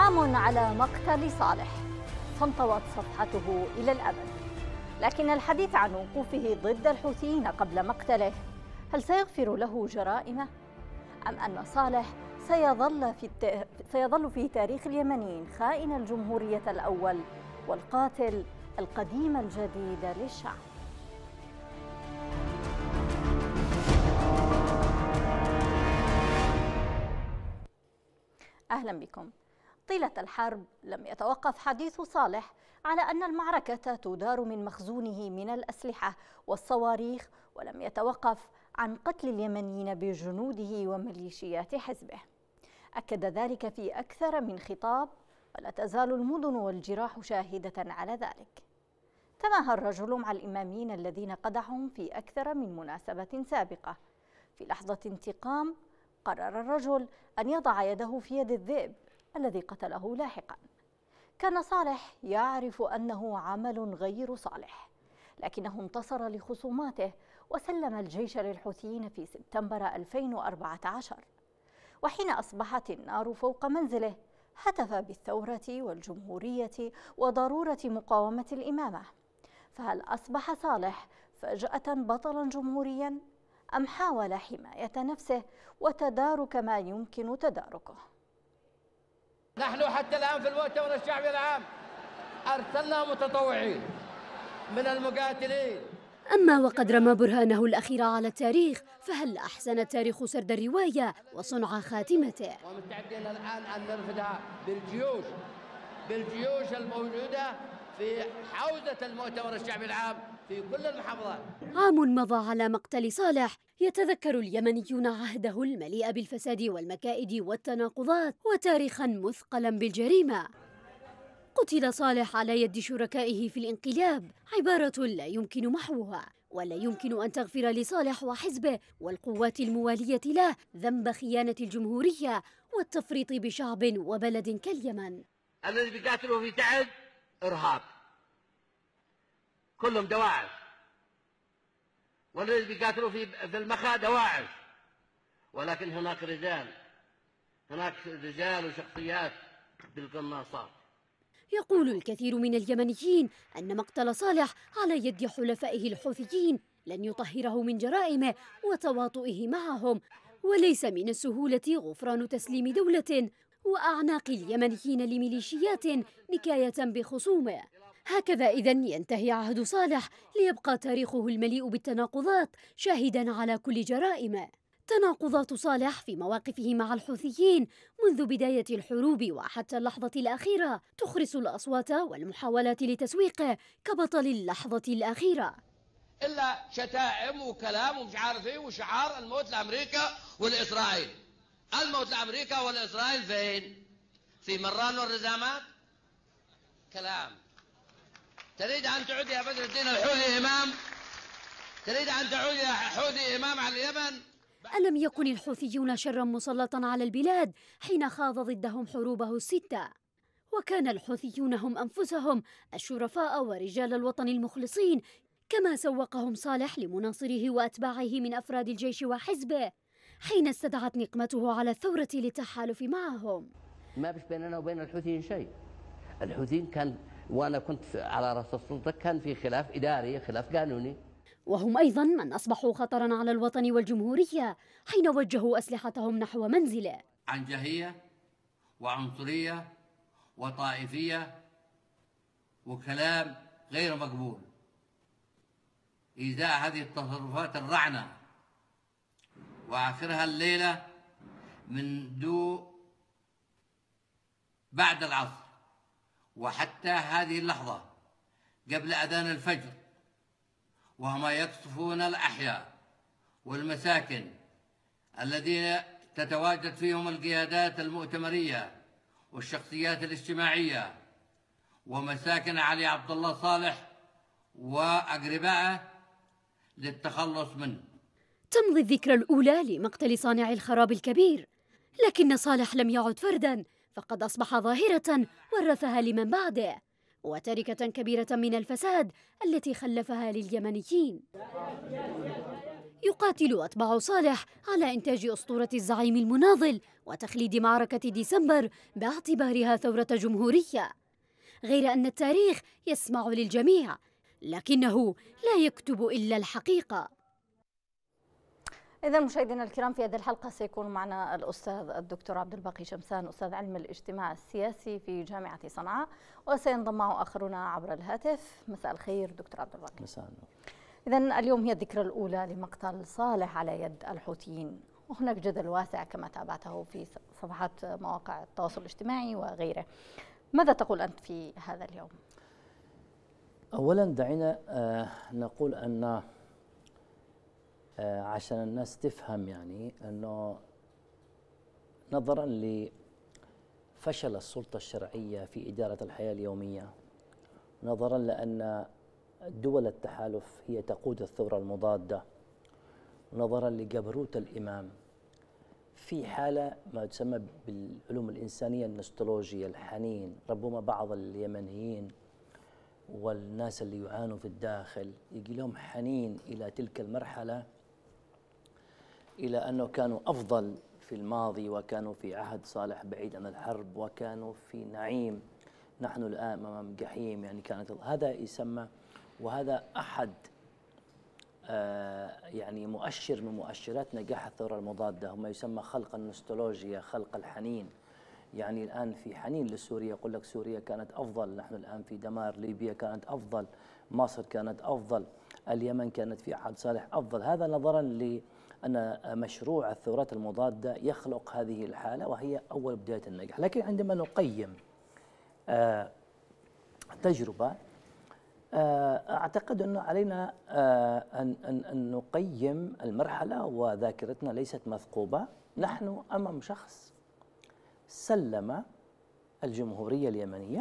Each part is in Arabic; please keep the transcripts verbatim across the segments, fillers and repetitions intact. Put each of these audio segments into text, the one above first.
عام على مقتل صالح، فانطوت صفحته إلى الأبد. لكن الحديث عن وقوفه ضد الحوثيين قبل مقتله، هل سيغفر له جرائمه؟ أم أن صالح سيظل في, الت... سيظل في تاريخ اليمنيين خائن الجمهورية الأول والقاتل القديم الجديد للشعب؟ أهلا بكم. طيلة الحرب لم يتوقف حديث صالح على أن المعركة تدار من مخزونه من الأسلحة والصواريخ، ولم يتوقف عن قتل اليمنيين بجنوده وميليشيات حزبه. أكد ذلك في أكثر من خطاب، ولا تزال المدن والجراح شاهدة على ذلك. تماهى الرجل مع الإماميين الذين قدحهم في أكثر من مناسبة سابقة. في لحظة انتقام قرر الرجل أن يضع يده في يد الذئب الذي قتله لاحقا. كان صالح يعرف أنه عمل غير صالح، لكنه انتصر لخصوماته وسلم الجيش للحوثيين في سبتمبر ألفين وأربعة عشر. وحين أصبحت النار فوق منزله هتف بالثورة والجمهورية وضرورة مقاومة الإمامة. فهل أصبح صالح فجأة بطلا جمهوريا، أم حاول حماية نفسه وتدارك ما يمكن تداركه؟ نحن حتى الآن في المؤتمر الشعبي العام أرسلنا متطوعين من المقاتلين. أما وقد رمى برهانه الأخير على التاريخ، فهل أحسن التاريخ سرد الرواية وصنع خاتمته؟ ومستعدين الآن أن نرفدها بالجيوش بالجيوش الموجودة في حوزة المؤتمر الشعبي العام في كل المحافظات. عام مضى على مقتل صالح يتذكر اليمنيون عهده المليء بالفساد والمكائد والتناقضات، وتاريخا مثقلا بالجريمة. قتل صالح على يد شركائه في الانقلاب، عبارة لا يمكن محوها، ولا يمكن أن تغفر لصالح وحزبه والقوات الموالية له ذنب خيانة الجمهورية والتفريط بشعب وبلد كاليمن. الذي بيقاتلوا في تعز إرهاب، كلهم دواعش، والذي بيقاتلوا في في المخا دواعش. ولكن هناك رجال هناك رجال وشخصيات بالقناصات. يقول الكثير من اليمنيين أن مقتل صالح على يد حلفائه الحوثيين لن يطهره من جرائمه وتواطؤه معهم، وليس من السهولة غفران تسليم دولة وأعناق اليمنيين لميليشيات نكاية بخصومه. هكذا إذن ينتهي عهد صالح، ليبقى تاريخه المليء بالتناقضات شاهدا على كل جرائمه. تناقضات صالح في مواقفه مع الحوثيين منذ بداية الحروب وحتى اللحظة الأخيرة تخرس الأصوات والمحاولات لتسويقه كبطل اللحظة الأخيرة. إلا شتائم وكلام ومش عارف إيه وشعار الموت لأمريكا والإسرائيل. الموت لأمريكا والإسرائيل فين؟ في مران والرزامات؟ كلام. تريد أن تعود يا بدر الدين الحوثي إمام؟ تريد أن تعود يا حوثي إمام على اليمن؟ ألم يكن الحوثيون شرا مسلطا على البلاد حين خاض ضدهم حروبه الستة؟ وكان الحوثيون هم أنفسهم الشرفاء ورجال الوطن المخلصين، كما سوقهم صالح لمناصره وأتباعه من أفراد الجيش وحزبه حين استدعت نقمته على الثورة للتحالف معهم. ما بش بيننا وبين الحوثيين شيء. الحوثيين كان وأنا كنت على رأس السلطة كان في خلاف إداري، خلاف قانوني. وهم أيضا من أصبحوا خطرا على الوطن والجمهورية حين وجهوا أسلحتهم نحو منزله. عنجهية وعنصرية وطائفية وكلام غير مقبول إزاء هذه التصرفات الرعنة، وآخرها الليلة منذ بعد العصر وحتى هذه اللحظة قبل أذان الفجر، وهم يقصفون الأحياء والمساكن الذين تتواجد فيهم القيادات المؤتمرية والشخصيات الاجتماعية ومساكن علي عبد الله صالح وأقربائه للتخلص منه. تمضي الذكرى الأولى لمقتل صانع الخراب الكبير، لكن صالح لم يعد فردا، فقد أصبح ظاهرة ورثها لمن بعده، وتركة كبيرة من الفساد التي خلفها لليمنيين. يقاتل أتباع صالح على إنتاج أسطورة الزعيم المناضل وتخليد معركة ديسمبر باعتبارها ثورة جمهورية، غير أن التاريخ يسمع للجميع لكنه لا يكتب إلا الحقيقة. إذا مشاهدينا الكرام، في هذه الحلقة سيكون معنا الأستاذ الدكتور عبد الباقي شمسان، أستاذ علم الاجتماع السياسي في جامعة صنعاء، وسينضم معه آخرون عبر الهاتف. مساء الخير دكتور عبد الباقي. مساء النور. إذا اليوم هي الذكرى الأولى لمقتل صالح على يد الحوثيين، وهناك جدل واسع كما تابعته في صفحات مواقع التواصل الاجتماعي وغيره. ماذا تقول أنت في هذا اليوم؟ أولا دعينا نقول أن عشان الناس تفهم يعني أنه نظرا لفشل السلطة الشرعية في إدارة الحياة اليومية، نظرا لأن دول التحالف هي تقود الثورة المضادة، نظرا لجبروت الإمام، في حالة ما تسمى بالعلوم الإنسانية النوستولوجيا، الحنين. ربما بعض اليمنيين والناس اللي يعانوا في الداخل يجي لهم حنين إلى تلك المرحلة، إلى أنه كانوا أفضل في الماضي، وكانوا في عهد صالح بعيد عن الحرب، وكانوا في نعيم. نحن الآن أمام جحيم، يعني كانت هذا يسمى، وهذا أحد آه يعني مؤشر من مؤشرات نجاح الثورة المضادة، ما يسمى خلق النوستولوجيا، خلق الحنين. يعني الآن في حنين لسوريا، يقول لك سوريا كانت أفضل، نحن الآن في دمار، ليبيا كانت أفضل، مصر كانت أفضل، اليمن كانت في عهد صالح أفضل. هذا نظرا لأن مشروع الثورات المضادة يخلق هذه الحالة، وهي أول بداية النجاح. لكن عندما نقيم آه تجربة، أعتقد أنه علينا أن, أن, أن نقيم المرحلة، وذاكرتنا ليست مثقوبة. نحن أمام شخص سلم الجمهورية اليمنية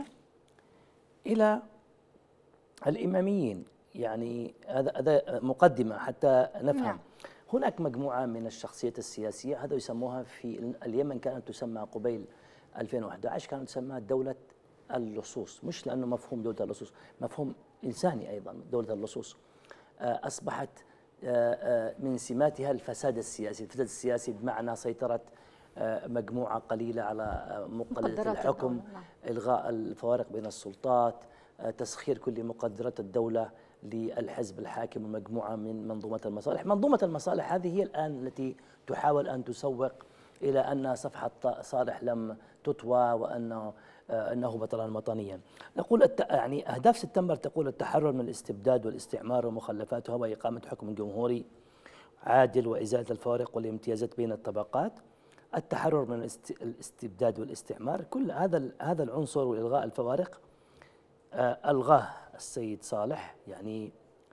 إلى الإماميين، يعني هذا مقدمة حتى نفهم. هناك مجموعة من الشخصيات السياسية، هذا يسموها في اليمن، كانت تسمى قبيل ألفين وأحد عشر كانت تسمى دولة اللصوص، مش لأنه مفهوم دولة اللصوص، مفهوم إنساني أيضا. دولة اللصوص أصبحت من سماتها الفساد السياسي، الفساد السياسي بمعنى سيطرة مجموعة قليلة على مقلدة الحكم، إلغاء الفوارق بين السلطات، تسخير كل مقدرات الدولة للحزب الحاكم ومجموعة من منظومة المصالح. منظومة المصالح هذه هي الآن التي تحاول أن تسوق إلى أن صفحة صالح لم تطوى، وأنه أنه بطلا وطنيا. نقول الت... يعني أهداف سبتمبر تقول التحرر من الاستبداد والاستعمار ومخلفاتها، وإقامة حكم جمهوري عادل وإزالة الفوارق والامتيازات بين الطبقات، التحرر من الاست... الاستبداد والاستعمار. كل هذا هذا العنصر وإلغاء الفوارق آه ألغاه السيد صالح، يعني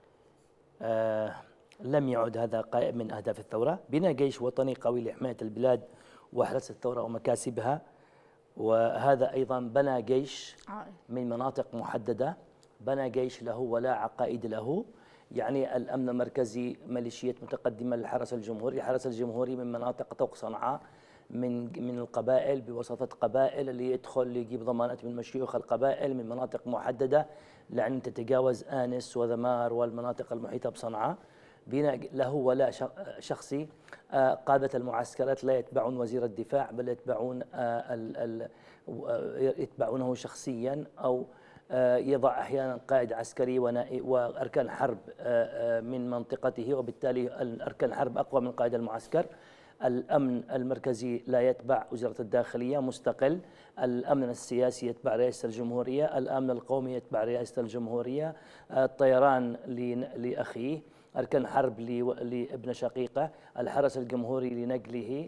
آه لم يعد هذا قائم من أهداف الثورة. بناء جيش وطني قوي لحماية البلاد وحرس الثورة ومكاسبها، وهذا أيضا بنى جيش من مناطق محددة، بنى جيش له ولا عقائد له، يعني الأمن المركزي ميليشيات متقدمة للحرس الجمهوري، الحرس الجمهوري من مناطق طوق صنعاء، من من القبائل بوساطة قبائل، اللي يدخل اللي يجيب ضمانات من مشيوخ القبائل من مناطق محددة لأن تتجاوز آنس وذمار والمناطق المحيطة بصنعاء. بناء له ولا شخصي. قادة المعسكرات لا يتبعون وزير الدفاع، بل يتبعون ال ال يتبعونه شخصيا، أو يضع أحيانا قائد عسكري وأركان حرب من منطقته، وبالتالي أركان الحرب أقوى من قائد المعسكر. الأمن المركزي لا يتبع وزارة الداخلية، مستقل. الأمن السياسي يتبع رئاسة الجمهورية، الأمن القومي يتبع رئاسة الجمهورية، الطيران لأخيه، أركان حرب لابن شقيقة، الحرس الجمهوري لنقله،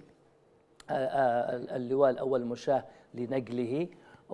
اللواء الأول مشاه لنقله،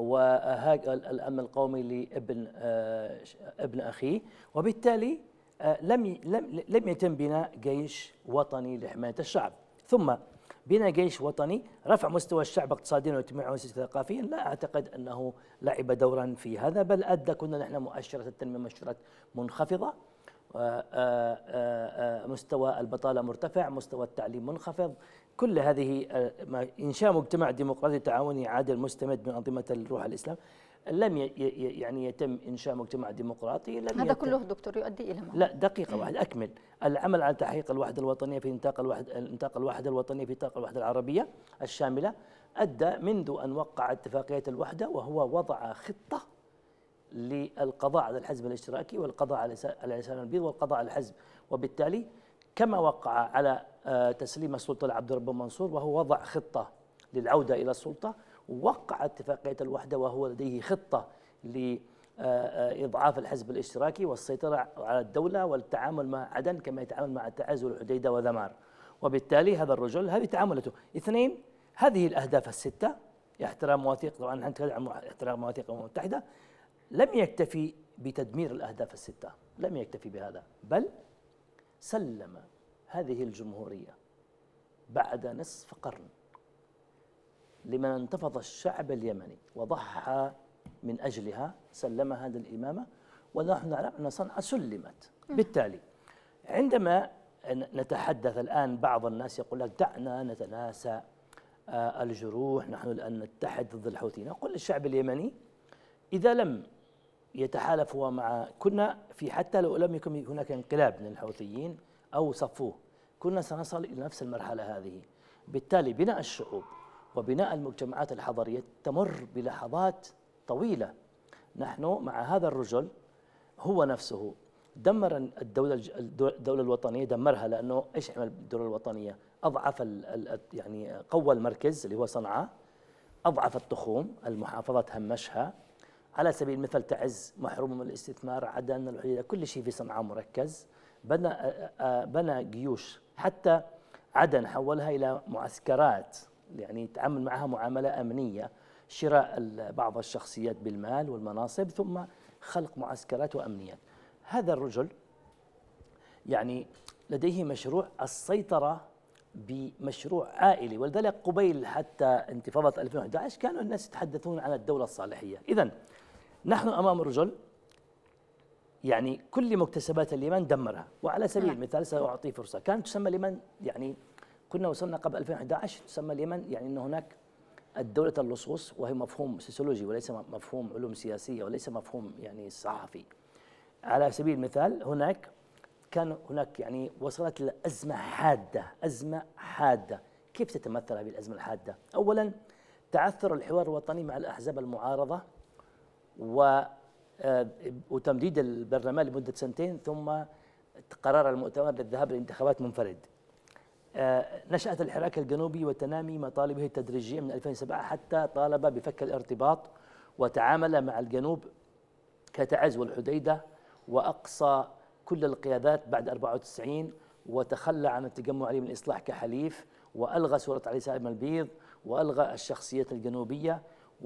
والأمن القومي لابن ابن أخيه. وبالتالي لم لم يتم بناء جيش وطني لحماية الشعب. ثم بناء جيش وطني رفع مستوى الشعب اقتصاديا واجتماعيا وثقافيا، لا أعتقد أنه لعب دورا في هذا، بل أدى كنا نحن مؤشرات التنمية مؤشرات منخفضة، مستوى البطالة مرتفع، مستوى التعليم منخفض، كل هذه إنشاء مجتمع ديمقراطي تعاوني عادل مستمد من أنظمة الروح الإسلام لم يعني يتم إنشاء مجتمع ديمقراطي. لم هذا يتم كله دكتور يؤدي إلى ماذا؟ لا دقيقة واحدة أكمل. العمل على تحقيق الوحدة الوطنية في نطاق الوحدة نطاق الوحدة الوطنية في نطاق الوحدة العربية الشاملة أدى منذ أن وقع اتفاقية الوحدة وهو وضع خطة للقضاء على الحزب الاشتراكي والقضاء على لسان البيض والقضاء على الحزب، وبالتالي كما وقع على تسليم السلطة لعبد الرب منصور وهو وضع خطة للعودة إلى السلطة، وقع اتفاقية الوحدة وهو لديه خطة لإضعاف الحزب الاشتراكي والسيطرة على الدولة والتعامل مع عدن كما يتعامل مع التعز والحديدة وذمار. وبالتالي هذا الرجل هذه تعاملته. اثنين، هذه الأهداف الستة، احترام مواثيق، طبعا نحن نتكلم عن احترام مواثيق الأمم المتحدة، لم يكتفي بتدمير الأهداف الستة، لم يكتفي بهذا، بل سلم هذه الجمهورية بعد نصف قرن لمن انتفض الشعب اليمني وضحى من أجلها، سلم هذه الإمامة، ونحن نعلم أن صنعاء سلمت. بالتالي عندما نتحدث الآن بعض الناس يقول لك دعنا نتناسى الجروح، نحن الآن نتحد ضد الحوثيين. أقول للشعب اليمني إذا لم يتحالف هو مع، كنا في حتى لو لم يكن هناك انقلاب من الحوثيين أو صفوه كنا سنصل إلى نفس المرحلة هذه. بالتالي بناء الشعوب وبناء المجتمعات الحضرية تمر بلحظات طويلة. نحن مع هذا الرجل هو نفسه دمر الدولة الدولة الوطنية، دمرها لأنه إيش عمل الدولة الوطنية؟ أضعف يعني قوى المركز اللي هو صنعاء، أضعف التخوم، المحافظات همشها. على سبيل المثال تعز محروم من الاستثمار، عدن، الحديدة، كل شيء في صنعاء مركز. بنى بنى جيوش، حتى عدن حولها إلى معسكرات، يعني تعامل معها معاملة أمنية، شراء بعض الشخصيات بالمال والمناصب ثم خلق معسكرات وأمنيات. هذا الرجل يعني لديه مشروع السيطرة بمشروع عائلي، ولذلك قبيل حتى انتفاضة ألفين وأحد عشر كانوا الناس يتحدثون عن الدولة الصالحية. إذن نحن أمام رجل يعني كل مكتسبات اليمن دمرها. وعلى سبيل المثال سأعطي فرصة، كانت تسمى اليمن، يعني كنا وصلنا قبل ألفين وأحد عشر تسمى اليمن يعني أن هناك الدولة اللصوص، وهي مفهوم سيسولوجي وليس مفهوم علوم سياسية وليس مفهوم يعني صحفي. على سبيل المثال هناك كان هناك يعني وصلت إلى أزمة حادة، أزمة حادة. كيف تتمثل هذه الأزمة الحادة؟ أولا تعثر الحوار الوطني مع الأحزاب المعارضة و وتمديد البرلمان لمدة سنتين، ثم قرار المؤتمر للذهاب للانتخابات منفرد. نشأت الحراك الجنوبي وتنامي مطالبه التدريجية من ألفين وسبعة حتى طالب بفك الارتباط وتعامل مع الجنوب كتعز والحديدة، وأقصى كل القيادات بعد أربعة وتسعين، وتخلى عن التجمع عليه من الإصلاح كحليف، وألغى سورة علي سالم البيض، وألغى الشخصية الجنوبية،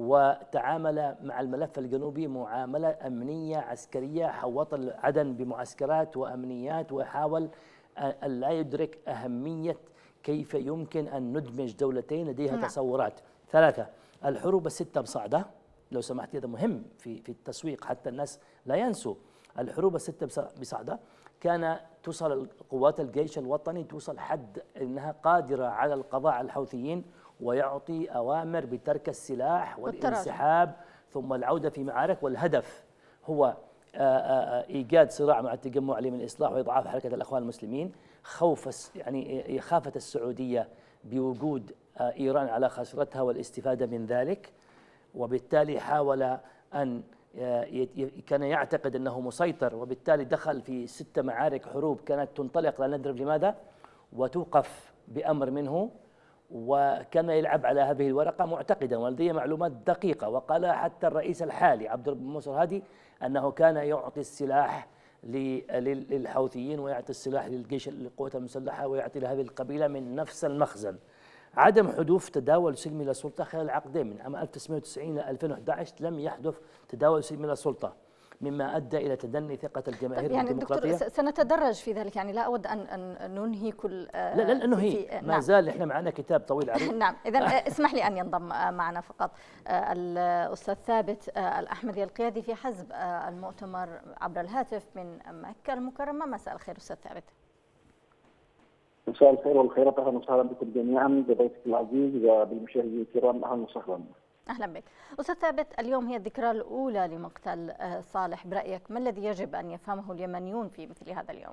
وتعامل مع الملف الجنوبي معاملة أمنية عسكرية، حوط عدن بمعسكرات وأمنيات، وحاول أن لا يدرك أهمية كيف يمكن أن ندمج دولتين لديها نعم. تصورات. ثلاثة، الحروب الستة بصعدة، لو سمحت هذا مهم في في التسويق حتى الناس لا ينسوا. الحروب الستة بصعدة كان توصل قوات الجيش الوطني توصل حد أنها قادرة على القضاء على الحوثيين ويعطي أوامر بترك السلاح والانسحاب ثم العودة في معارك، والهدف هو إيجاد صراع مع التجمع عليه من الإصلاح وإضعاف حركة الأخوان المسلمين. خوف يعني خافت السعودية بوجود إيران على خسرتها والاستفادة من ذلك، وبالتالي حاول أن كان يعتقد أنه مسيطر، وبالتالي دخل في ست معارك حروب كانت تنطلق لا ندري لماذا وتوقف بأمر منه، وكان يلعب على هذه الورقة معتقدا ولديه معلومات دقيقة. وقال حتى الرئيس الحالي عبد الرب منصور هادي أنه كان يعطي السلاح للحوثيين ويعطي السلاح للجيش للقوات المسلحة ويعطي لهذه القبيلة من نفس المخزن. عدم حدوث تداول سلمي للسلطة خلال العقدين من عام ألف وتسعمائة وتسعين إلى ألفين وأحد عشر لم يحدث تداول سلمي للسلطة، مما أدى إلى تدني ثقة الجماهير يعني بالديمقراطية. دكتور سنتدرج في ذلك، يعني لا أود أن أن ننهي كل لا لن ننهي، ما نعم. زال إحنا معنا كتاب طويل عريض. نعم، إذا اسمح لي أن ينضم معنا فقط الأستاذ ثابت الأحمدي القيادي في حزب المؤتمر عبر الهاتف من مكة المكرمة. مساء الخير أستاذ ثابت. مساء الخير والخيرات، اهلا وسهلا بكم جميعا بضيفك العزيز وبالمشاهدين الكرام، اهلا وسهلا. اهلا بك. استاذ ثابت، اليوم هي الذكرى الاولى لمقتل صالح، برايك ما الذي يجب ان يفهمه اليمنيون في مثل هذا اليوم؟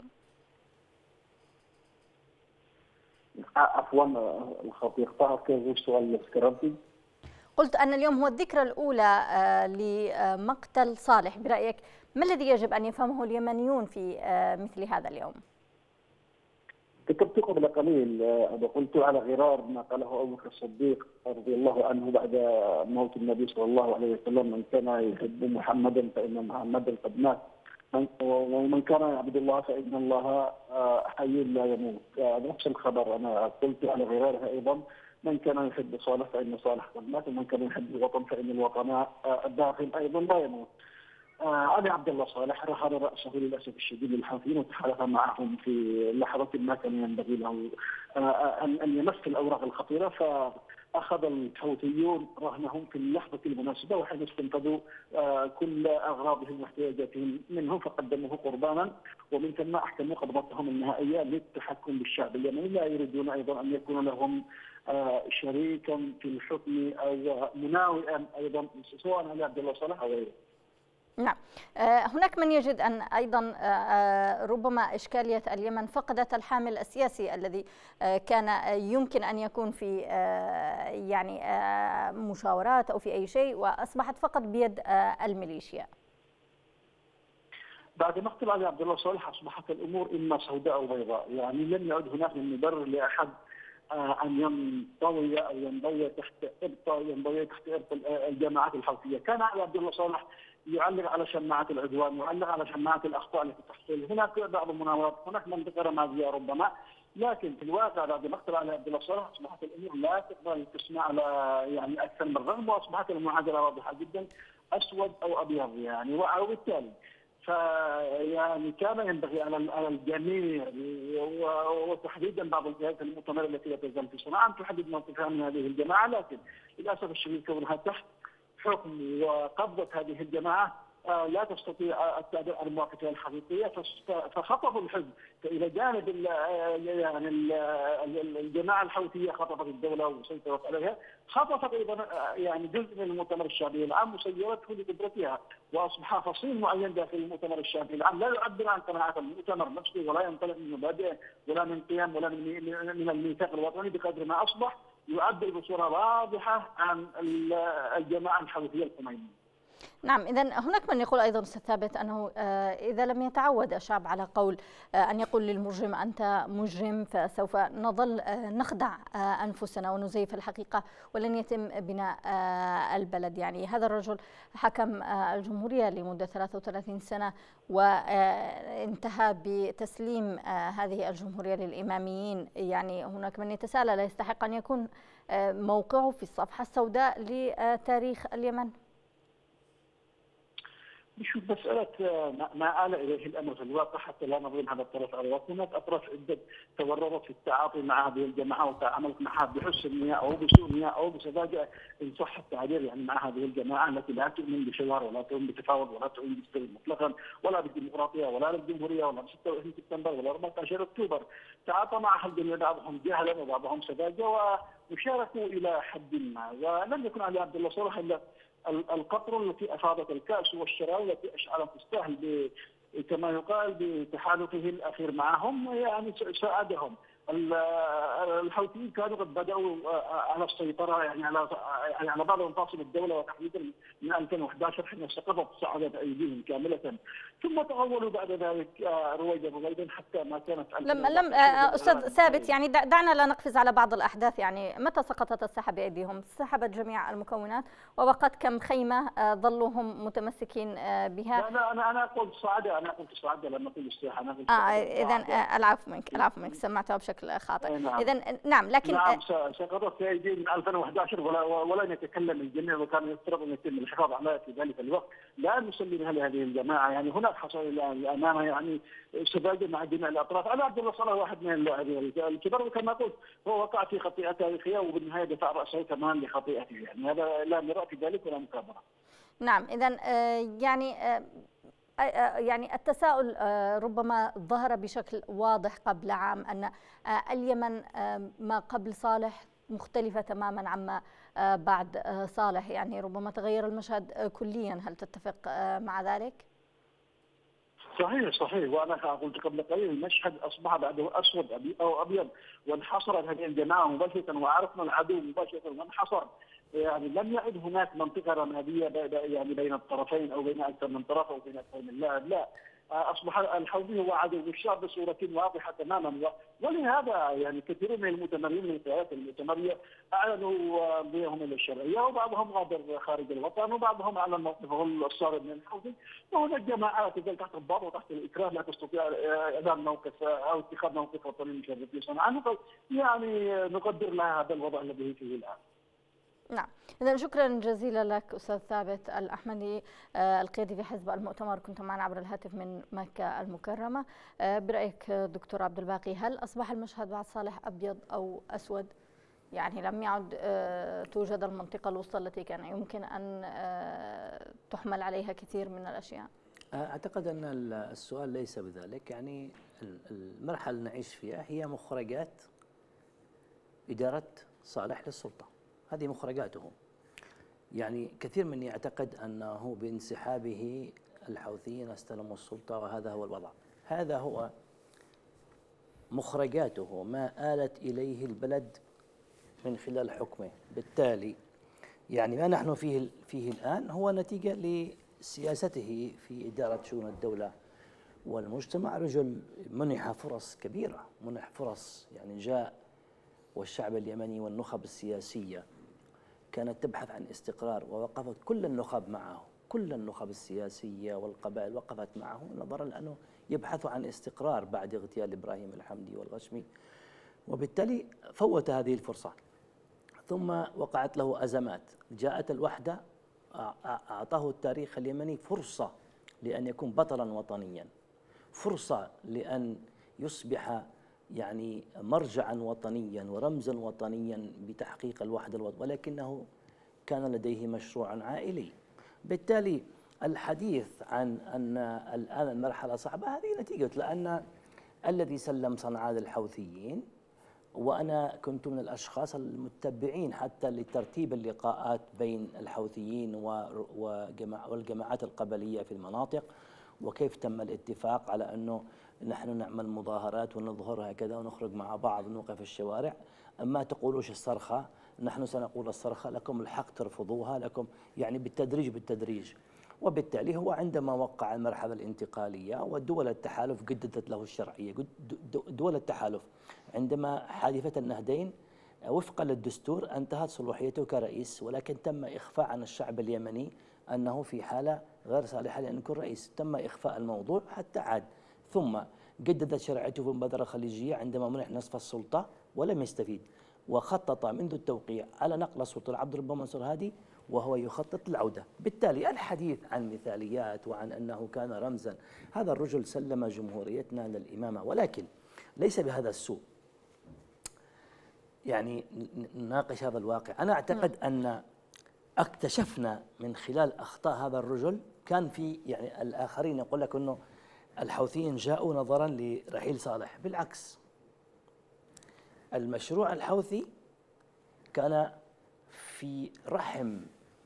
عفوا الخطير طه، كيف السؤال اللي ذكرتي؟ قلت ان اليوم هو الذكرى الاولى لمقتل صالح، برايك ما الذي يجب ان يفهمه اليمنيون في مثل هذا اليوم؟ كتبت قبل قليل قلت على غرار ما قاله ابو بكر الصديق رضي الله عنه بعد موت النبي صلى الله عليه وسلم: من كان يحب محمدا فان محمدا قد مات، ومن كان يعبد الله فان الله حي لا يموت. نفس الخبر انا قلت على غرارها ايضا: من كان يحب صالح فان صالح قد مات، ومن كان يحب الوطن فان الوطن الداخل ايضا لا يموت. علي عبد الله صالح رحل رأسه للأسف الشديد للحوثيين وتحالف معهم في لحظة ما كان ينبغي له أن يمس الأوراق الخطيرة، فأخذ الحوثيون رهنهم في اللحظة المناسبة، وحين استنفذوا كل أغراضهم واحتياجاتهم منهم فقدموه قربانا، ومن ثم أحكموا قبضتهم النهائية للتحكم بالشعب اليمني. لا يريدون أيضا أن يكون لهم شريكا في الحكم أو مناوئا أيضا سواء علي عبد الله صالح أو غيره. نعم، هناك من يجد أن أيضا ربما إشكالية اليمن فقدت الحامل السياسي الذي كان يمكن أن يكون في يعني مشاورات أو في أي شيء، وأصبحت فقط بيد الميليشيا. بعد مقتل علي عبد الله صالح أصبحت الأمور إما سوداء أو بيضاء، يعني لم يعد هناك من مبرر لأحد أن ينطوي أو ينضوي تحت إبطاء ينضوي تحت إبطاء الجماعات الحوثية. كان علي عبد الله صالح يعلق على شماعة العدوان، يعلق على شماعة الأخطاء التي تحصل، هناك بعض المناورات، هناك منطقة رمادية ربما، لكن في الواقع بعد مقتل علي عبد الله صالح أصبحت الأمور لا تقبل تسمع على يعني أكثر من رغم، وأصبحت المعادلة واضحة جدا، أسود أو أبيض يعني. وبالتالي فيعني كان ينبغي على على الجميع وتحديدا بعض الجهات المؤتمرة التي لا تزال في صنعاء ان تحدد موقفها من هذه الجماعة، لكن للأسف الشديد كونها تحت حكم وقبضة هذه الجماعة لا تستطيع التعبير عن مواقفها الحقيقية، فخطفوا الحزب. فإلى جانب يعني الجماعة الحوثية خطفت الدولة وسيطرت عليها، خطفت أيضا يعني جزء من المؤتمر الشعبي العام وسيرته لقدرتها، وأصبح فصيل معين داخل المؤتمر الشعبي العام لا يعبر عن قناعات المؤتمر نفسه ولا ينطلق من مبادئه ولا من قيم ولا من الميثاق الوطني، بقدر ما أصبح يعبر بصورة واضحة عن الجماعة الحوثية الخمينية. نعم، إذا هناك من يقول أيضا أستاذ ثابت أنه إذا لم يتعود الشعب على قول أن يقول للمجرم أنت مجرم، فسوف نظل نخدع أنفسنا ونزيف الحقيقة ولن يتم بناء البلد. يعني هذا الرجل حكم الجمهورية لمدة ثلاثة وثلاثين سنة وانتهى بتسليم هذه الجمهورية للإماميين. يعني هناك من يتساءل لا يستحق أن يكون موقعه في الصفحة السوداء لتاريخ اليمن؟ نشوف مسألة ما آل إليه الأمر في الواقع حتى لا نظلم هذا الطرف على الوقت. هناك أطراف عدة تورطت في التعاطي مع هذه الجماعة وتعاملت معها بحسن نية أو بسوء نية أو بسذاجة إن صح التعبير يعني مع هذه الجماعة التي لا تؤمن بحوار ولا تؤمن بتفاوض ولا تؤمن بالسلم مطلقا ولا بالديمقراطية ولا بالجمهورية ولا ب ستة وعشرين سبتمبر ولا أربعة عشر أكتوبر. تعاطى معها الجميع، بعضهم جهلا وبعضهم سذاجة، وشاركوا إلى حد ما. ولم يكن علي عبد الله صالح إلا القطر التي افاضت الكاس والشراوي التي اشعرت تستاهل كما يقال بتحالفه الاخير معهم، يعني ساعدهم. الحوثيين كانوا قد بداوا على السيطره يعني على يعني على بعض مناصب الدوله، وتحديدا من ألفين وأحد عشر حين سقطت صعدت ايديهم كامله، ثم تغولوا بعد ذلك رويدا رويدا حتى ما كانت لم لم استاذ ثابت، يعني دعنا لا نقفز على بعض الاحداث. يعني متى سقطت الساحه بايديهم؟ سحبت جميع المكونات وبقت كم خيمه ظلوا هم متمسكين بها. لا لا انا انا قلت صعده، انا قلت صعده لما قلت الساحه، انا قلت اه اذا العفو منك العفو منك سمعتها بشكل خاطئ. نعم. اذا نعم، لكن نعم سقطت في ايدي من ألفين وأحد عشر ولا ولن يتكلم الجميع، وكان يفترض ان يتم الحفاظ عليها في ذلك الوقت. لا نسلمها لهذه الجماعه، يعني هناك حصل الامانه يعني سذاجه مع جميع الاطراف. علي عبد الله صالح واحد من اللاعبين الكبار، وكما قلت هو وقع في خطيئه تاريخيه وبالنهايه دفع راسه كمان لخطيئته، يعني هذا لا مراء في ذلك ولا مكابره. نعم، اذا يعني يعني التساؤل ربما ظهر بشكل واضح قبل عام أن اليمن ما قبل صالح مختلفة تماما عما بعد صالح، يعني ربما تغير المشهد كليا، هل تتفق مع ذلك؟ صحيح صحيح، وانا قلت قبل قليل المشهد اصبح بعده اسود او ابيض، وانحصرت هذه الجماعه مباشره وعرفنا العدو مباشره وانحصر. يعني لم يعد هناك منطقه رماديه يعني بين الطرفين او بين اكثر من طرف او بين اكثر من لاعب، لا، اصبح الحوثي هو عدو الشعب بصوره واضحه تماما. ولهذا يعني كثير من المتمرين من القيادات المتمريه اعلنوا بهم الى الشرعيه، وبعضهم غادر خارج الوطن، وبعضهم اعلن موقفه الصارم من الحوثي. وهناك جماعات تزال تحت الضغط وتحت الاكراه لا تستطيع اعلان موقف او اتخاذ موقف وطني مشرف في صنعاء. يعني نقدر لها هذا الوضع الذي فيه الان. نعم، إذا شكرا جزيلا لك أستاذ ثابت الأحمدي القيادي في حزب المؤتمر، كنت معنا عبر الهاتف من مكة المكرمة. برأيك دكتور عبد الباقي، هل أصبح المشهد بعد صالح أبيض أو أسود؟ يعني لم يعد توجد المنطقة الوسطى التي كان يمكن أن تحمل عليها كثير من الأشياء؟ أعتقد أن السؤال ليس بذلك. يعني المرحلة اللي نعيش فيها هي مخرجات إدارة صالح للسلطة، هذه مخرجاته. يعني كثير من يعتقد أنه بانسحابه الحوثيين استلموا السلطة وهذا هو الوضع. هذا هو مخرجاته، ما آلت إليه البلد من خلال حكمه. بالتالي يعني ما نحن فيه فيه الآن هو نتيجة لسياسته في إدارة شؤون الدولة والمجتمع. رجل منح فرص كبيرة، منح فرص، يعني جاء والشعب اليمني والنخب السياسية كانت تبحث عن استقرار، ووقفت كل النخب معه، كل النخب السياسية والقبائل وقفت معه نظرا لأنه يبحث عن استقرار بعد اغتيال إبراهيم الحمدي والغشمي، وبالتالي فوت هذه الفرصة. ثم وقعت له أزمات، جاءت الوحدة، أعطاه التاريخ اليمني فرصة لأن يكون بطلا وطنيا، فرصة لأن يصبح يعني مرجعا وطنيا ورمزا وطنيا بتحقيق الوحدة الوطنية، ولكنه كان لديه مشروع عائلي. بالتالي الحديث عن أن الآن المرحلة صعبة هذه نتيجة لأن الذي سلم صنعاء للحوثيين، وأنا كنت من الأشخاص المتبعين حتى لترتيب اللقاءات بين الحوثيين والجماعات القبلية في المناطق، وكيف تم الاتفاق على أنه نحن نعمل مظاهرات ونظهر هكذا ونخرج مع بعض ونوقف الشوارع. ما تقولوش الصرخة، نحن سنقول الصرخة، لكم الحق ترفضوها، لكم يعني بالتدريج بالتدريج. وبالتالي هو عندما وقع المرحلة الانتقالية ودول التحالف جددت له الشرعية، دول التحالف عندما حادثة النهدين وفقا للدستور انتهت صلاحيته كرئيس، ولكن تم إخفاء عن الشعب اليمني أنه في حالة غير صالحة لأن يكون رئيس، تم إخفاء الموضوع حتى عاد. ثم جددت شرعيته في المبادرة الخليجية عندما منح نصف السلطة ولم يستفيد، وخطط منذ التوقيع على نقل السلطة لعبد الرب منصور هادي وهو يخطط للعودة. بالتالي الحديث عن مثاليات وعن أنه كان رمزا، هذا الرجل سلم جمهوريتنا للإمامة، ولكن ليس بهذا السوء. يعني نناقش هذا الواقع. أنا أعتقد أن اكتشفنا من خلال أخطاء هذا الرجل، كان في يعني الآخرين يقول لك أنه الحوثيين جاءوا نظرا لرحيل صالح، بالعكس، المشروع الحوثي كان في رحم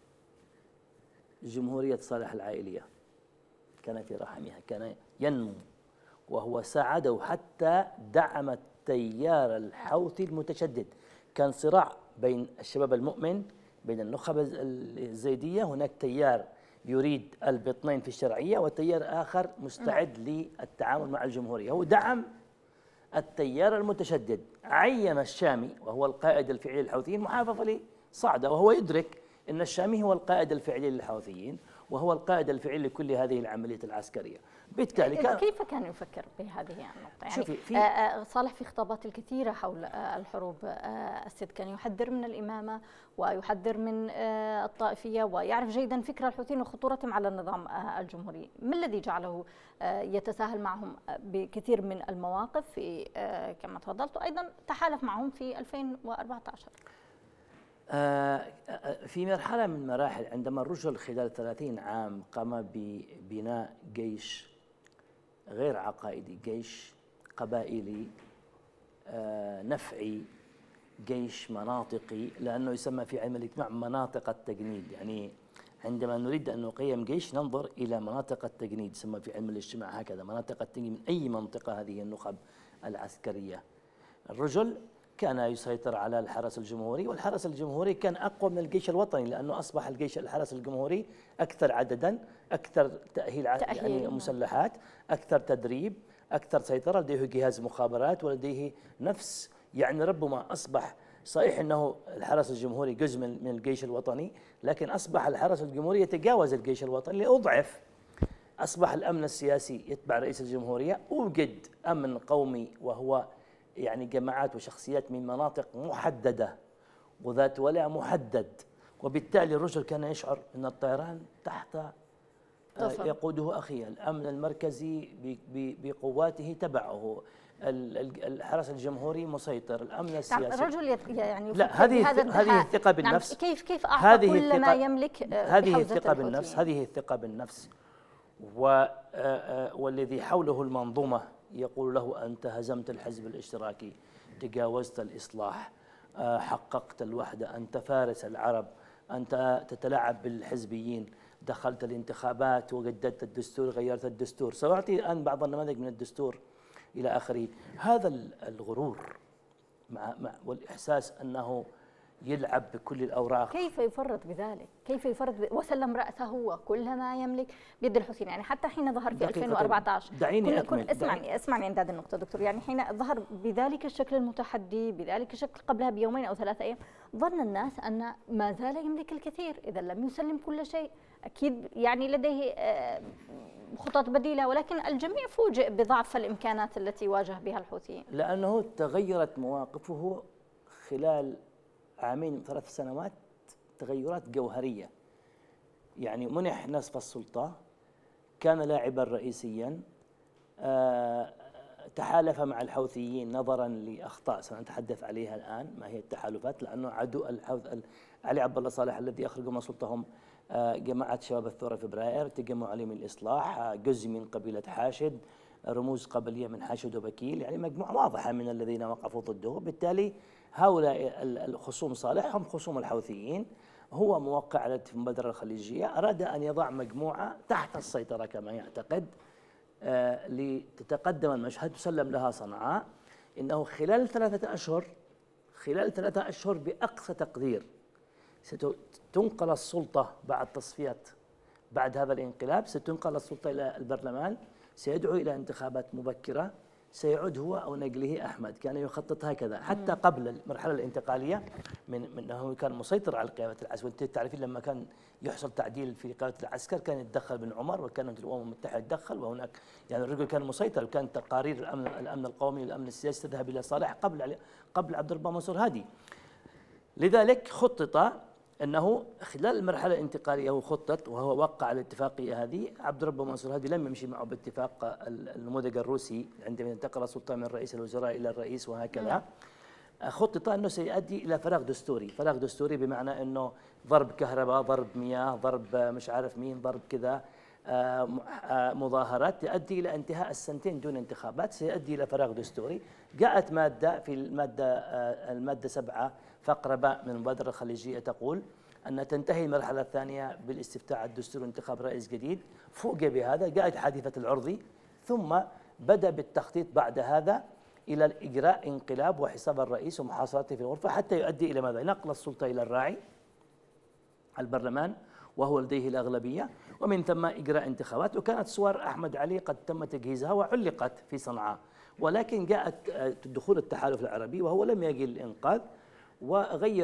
جمهورية صالح العائلية، كان في رحمها، كان ينمو، وهو ساعده حتى دعم التيار الحوثي المتشدد. كان صراع بين الشباب المؤمن، بين النخب الزيدية، هناك تيار يريد البطنين في الشرعية وتيار آخر مستعد للتعامل مع الجمهورية. هو دعم التيار المتشدد، عين الشامي وهو القائد الفعلي للحوثيين محافظة لصعدة، وهو يدرك أن الشامي هو القائد الفعلي للحوثيين وهو القائد الفعلي لكل هذه العملية العسكرية. بالتالي كان كيف كان يفكر بهذه النقطة؟ يعني في صالح في خطابات الكثيرة حول الحروب الست كان يحذر من الإمامة ويحذر من الطائفية، ويعرف جيدا فكر الحوثيين وخطورتهم على النظام الجمهوري. ما الذي جعله يتساهل معهم بكثير من المواقف في كما تفضلت، وأيضا تحالف معهم في ألفين وأربعة عشر؟ في مرحلة من المراحل عندما الرجل خلال ثلاثين عام قام ببناء جيش غير عقائدي، جيش قبائلي نفعي، جيش مناطقي، لأنه يسمى في علم الاجتماع مناطق التجنيد. يعني عندما نريد أن نقيم جيش ننظر إلى مناطق التجنيد، يسمى في علم الاجتماع هكذا، مناطق التجنيد من أي منطقة هذه النخب العسكرية. الرجل كان يسيطر على الحرس الجمهوري، والحرس الجمهوري كان أقوى من الجيش الوطني، لأنه أصبح الجيش الحرس الجمهوري أكثر عددا، أكثر تأهيل, تأهيل يعني مسلحات، أكثر تدريب، أكثر سيطرة، لديه جهاز مخابرات ولديه نفس، يعني ربما أصبح صحيح أنه الحرس الجمهوري جزء من الجيش الوطني، لكن أصبح الحرس الجمهوري يتجاوز الجيش الوطني لأضعف. أصبح الأمن السياسي يتبع رئيس الجمهورية، أوجد أمن قومي وهو يعني جماعات وشخصيات من مناطق محددة وذات ولاء محدد، وبالتالي الرجل كان يشعر أن الطيران تحت يقوده أخيه، الأمن المركزي بقواته تبعه، الحرس الجمهوري مسيطر، الأمن السياسي. نعم، الرجل يعني لا هذه هذه الثقة بالنفس. نعم، كيف كيف أعطى كل ما يملك هذه الثقة بالنفس، هذه الثقة بالنفس والذي حوله المنظومة يقول له أنت هزمت الحزب الاشتراكي، تجاوزت الإصلاح، حققت الوحدة، أنت فارس العرب، أنت تتلاعب بالحزبيين، دخلت الانتخابات وجددت الدستور، غيرت الدستور، سأعطي الآن بعض النماذج من الدستور إلى آخره. هذا الغرور مع مع والإحساس أنه يلعب بكل الأوراق. كيف يفرط بذلك؟ كيف يفرط ب... وسلم رأسه وكل ما يملك بيد الحوثيين. يعني حتى حين ظهر في ألفين وأربعة عشر، دعيني أكمل. كل... اسمعني دعيني. اسمعني عند هذه النقطة دكتور. يعني حين ظهر بذلك الشكل المتحدي، بذلك الشكل قبلها بيومين أو ثلاثة أيام، ظن الناس أن ما زال يملك الكثير، إذا لم يسلم كل شيء أكيد يعني لديه خطط بديلة، ولكن الجميع فوجئ بضعف الإمكانات التي واجه بها الحوثيين. لأنه تغيرت مواقفه خلال عامين ثلاث سنوات تغيرات جوهرية. يعني منح نصف السلطة، كان لاعبا رئيسيا، أه تحالف مع الحوثيين نظرا لأخطاء سنتحدث عليها الآن ما هي التحالفات، لأنه عدو الحوث علي عبد الله صالح الذي أخرجوا من سلطتهم أه جماعة شباب الثورة فبراير، تجمع عليه من الإصلاح، أه جزء من قبيلة حاشد، رموز قبلية من حاشد وبكيل، يعني مجموعة واضحة من الذين وقفوا ضده. بالتالي هؤلاء الخصوم صالح هم خصوم الحوثيين، هو موقع على المبادرة الخليجية، أراد أن يضع مجموعة تحت السيطرة كما يعتقد آه لتتقدم المشهد، تسلم لها صنعاء. إنه خلال ثلاثة أشهر خلال ثلاثة أشهر بأقصى تقدير ستنقل السلطة بعد تصفيات، بعد هذا الانقلاب ستنقل السلطة إلى البرلمان، سيدعو إلى انتخابات مبكرة، سيعود هو أو نقله أحمد. كان يخطط هكذا حتى قبل المرحلة الانتقالية، من من أنه كان مسيطر على قيادة العسكر. وأنت تعرفين لما كان يحصل تعديل في قيادة العسكر كان يتدخل بن عمر، وكانت الأمم المتحدة تدخل، وهناك يعني الرجل كان مسيطر، وكانت تقارير الأمن الأمن القومي والأمن السياسي تذهب إلى صالح قبل قبل عبد الرب منصور هادي. لذلك خطط أنه خلال المرحلة الانتقالية هو خطط وهو وقع الاتفاقية هذه. عبد الرب منصور هادي لم يمشي معه باتفاق النموذج الروسي عندما انتقل السلطة من رئيس الوزراء إلى الرئيس وهكذا. خطط أنه سيؤدي إلى فراغ دستوري، فراغ دستوري بمعنى أنه ضرب كهرباء، ضرب مياه، ضرب مش عارف مين، ضرب كذا، مظاهرات تؤدي إلى انتهاء السنتين دون انتخابات، سيؤدي إلى فراغ دستوري. جاءت مادة في المادة المادة سبعة فقرة باء من المبادرة الخليجية تقول أن تنتهي المرحلة الثانية بالاستفتاء على الدستور وانتخاب رئيس جديد. فوجئ بهذا، جاءت حادثة العرضي، ثم بدأ بالتخطيط بعد هذا إلى إجراء انقلاب وحساب الرئيس ومحاصرته في الغرفة، حتى يؤدي إلى ماذا؟ نقل السلطة إلى الراعي البرلمان وهو لديه الأغلبية، ومن ثم إجراء انتخابات. وكانت صور أحمد علي قد تم تجهيزها وعلقت في صنعاء، ولكن جاءت دخول التحالف العربي وهو لم يجي للإنقاذ وغير